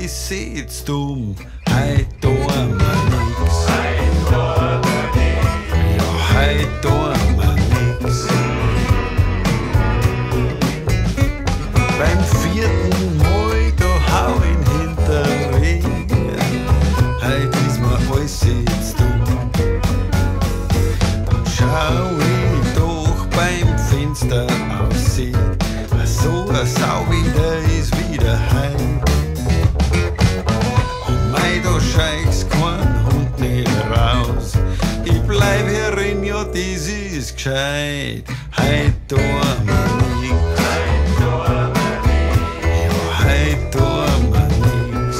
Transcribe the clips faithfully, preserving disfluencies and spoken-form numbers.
es sitzt dumm, heut tun wir nix. Ja, heut tun wir nix. Beim vierten Mal, da hau ihn hinterweg. Heut ist mir alles sitzt dumm. Dann schau ich doch beim Fenster aussehen. So eine Sau wieder ist wieder heim. Und mei, da scheichst kein Hund nicht raus. Ich bleib hierin, ja, das ist gescheit. Heut tun wir nix. Ja, heut tun wir nix.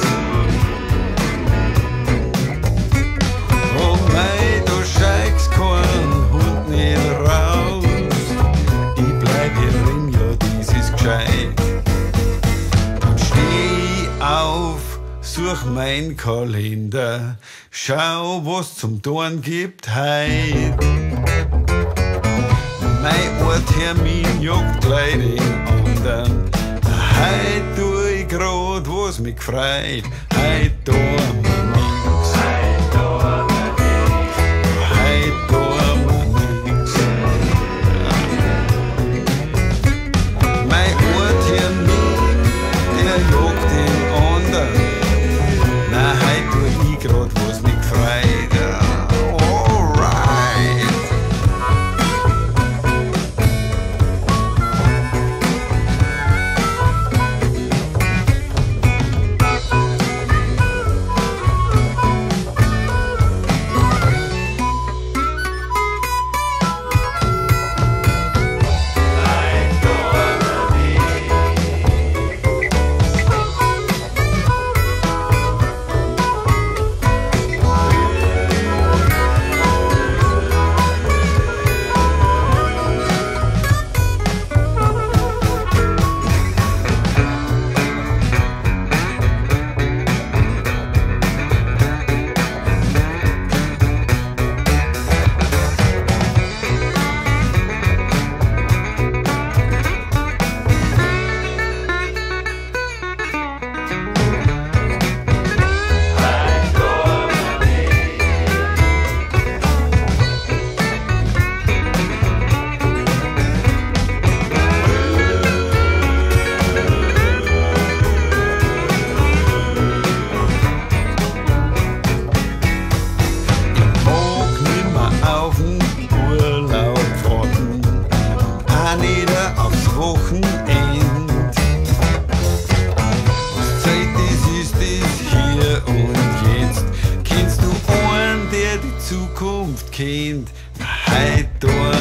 Und mei, da scheichst kein Hund nicht raus. Ich bleib hierin, ja, das ist gescheit. Dann steh ich auf, such mein Kalender, schau, was zum Tun gibt heut. Mein Termin jagt gleich den anderen. Heut tu ich grad, was mich gefreut. Heut tun wir nix. Heut tun wir nix. Mein Termin, der jagt den anderen. Na, heut tu ich grad, was mich gefreut. Zukunft kennt, heut tun